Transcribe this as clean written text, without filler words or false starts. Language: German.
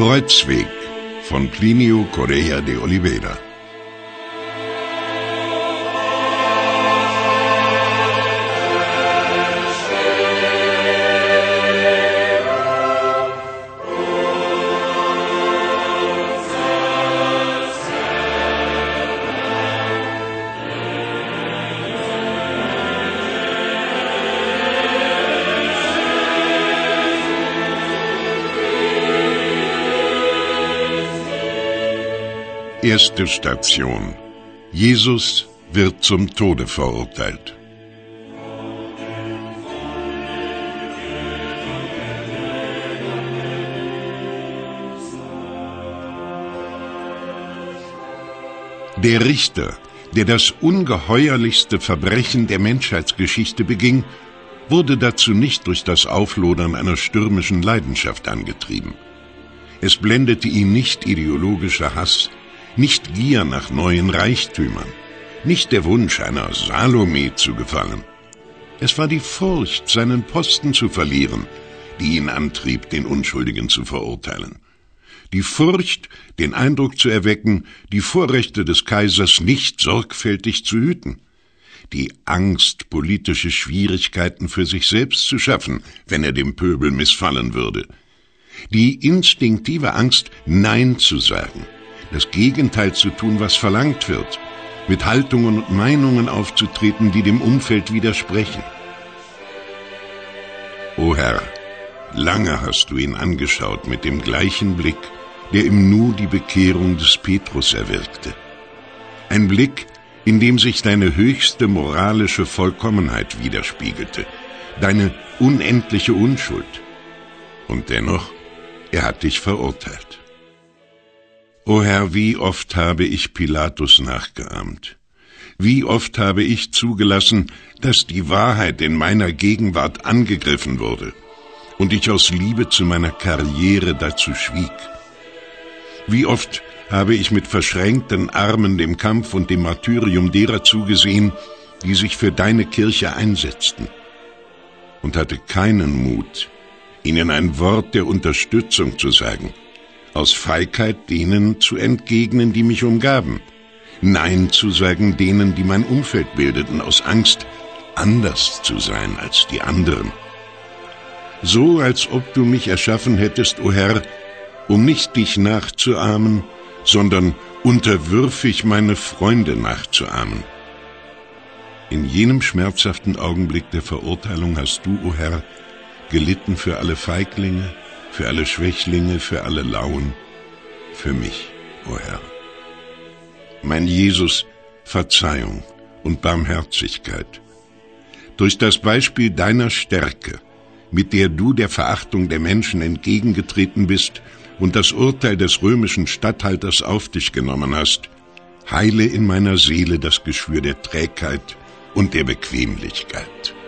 Kreuzweg von Plinio Correia de Oliveira. Erste Station. Jesus wird zum Tode verurteilt. Der Richter, der das ungeheuerlichste Verbrechen der Menschheitsgeschichte beging, wurde dazu nicht durch das Auflodern einer stürmischen Leidenschaft angetrieben. Es blendete ihn nicht ideologischer Hass, nicht Gier nach neuen Reichtümern, nicht der Wunsch, einer Salome zu gefallen. Es war die Furcht, seinen Posten zu verlieren, die ihn antrieb, den Unschuldigen zu verurteilen. Die Furcht, den Eindruck zu erwecken, die Vorrechte des Kaisers nicht sorgfältig zu hüten. Die Angst, politische Schwierigkeiten für sich selbst zu schaffen, wenn er dem Pöbel missfallen würde. Die instinktive Angst, Nein zu sagen, das Gegenteil zu tun, was verlangt wird, mit Haltungen und Meinungen aufzutreten, die dem Umfeld widersprechen. O Herr, lange hast du ihn angeschaut mit dem gleichen Blick, der im Nu die Bekehrung des Petrus erwirkte. Ein Blick, in dem sich deine höchste moralische Vollkommenheit widerspiegelte, deine unendliche Unschuld. Und dennoch, er hat dich verurteilt. O Herr, wie oft habe ich Pilatus nachgeahmt. Wie oft habe ich zugelassen, dass die Wahrheit in meiner Gegenwart angegriffen wurde und ich aus Liebe zu meiner Karriere dazu schwieg. Wie oft habe ich mit verschränkten Armen dem Kampf und dem Martyrium derer zugesehen, die sich für deine Kirche einsetzten, und hatte keinen Mut, ihnen ein Wort der Unterstützung zu sagen, aus Feigheit denen zu entgegnen, die mich umgaben, Nein zu sagen denen, die mein Umfeld bildeten, aus Angst, anders zu sein als die anderen. So, als ob du mich erschaffen hättest, o Herr, um nicht dich nachzuahmen, sondern unterwürfig meine Freunde nachzuahmen. In jenem schmerzhaften Augenblick der Verurteilung hast du, o Herr, gelitten für alle Feiglinge, für alle Schwächlinge, für alle Lauen, für mich, o Herr. Mein Jesus, Verzeihung und Barmherzigkeit. Durch das Beispiel deiner Stärke, mit der du der Verachtung der Menschen entgegengetreten bist und das Urteil des römischen Statthalters auf dich genommen hast, heile in meiner Seele das Geschwür der Trägheit und der Bequemlichkeit.